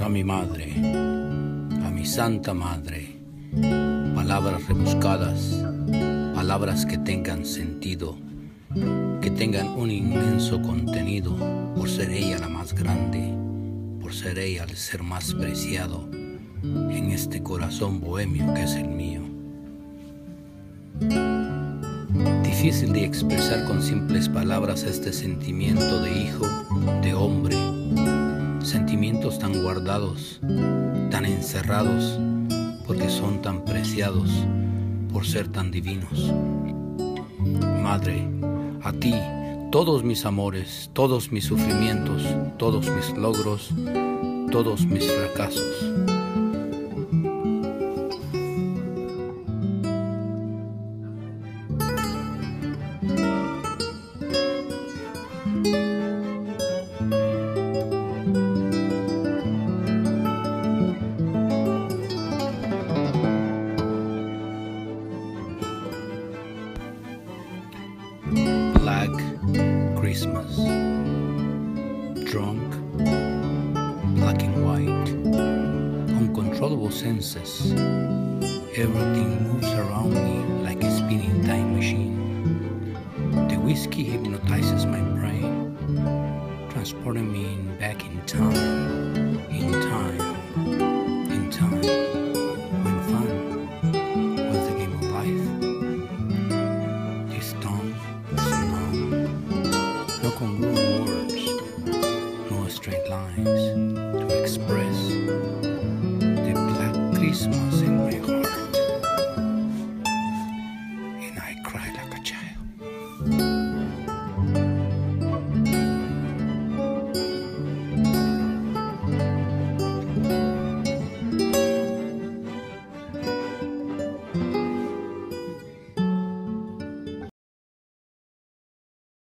a mi madre, a mi santa madre, palabras rebuscadas, palabras que tengan sentido, que tengan un inmenso contenido, por ser ella la más grande, por ser ella el ser más preciado en este corazón bohemio que es el mío. Difícil de expresar con simples palabras este sentimiento de hijo, de hombre, sentimientos tan guardados, tan encerrados, porque son tan preciados por ser tan divinos. Madre, a ti, todos mis amores, todos mis sufrimientos, todos mis logros, todos mis fracasos. Black Christmas, drunk, black and white, uncontrollable senses, everything moves around me like a spinning time machine. The whiskey hypnotizes my brain, transporting me back in time, in time, in time, when fun was the game of life. This tongue no congruent words, no straight lines to express the black Christmas in my heart.